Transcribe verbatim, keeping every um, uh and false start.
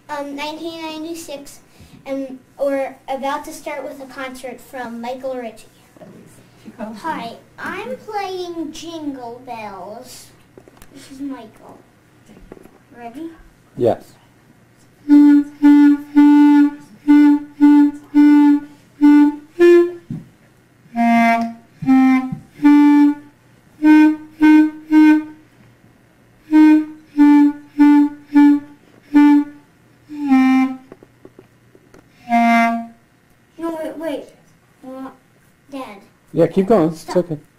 um, nineteen ninety-six, and we're about to start with a concert from Michael Ritchie. Hi, I'm playing Jingle Bells. This is Michael. Ready? Yes. No, wait, wait. Well, Dad. Yeah, keep going. It's Stop. okay.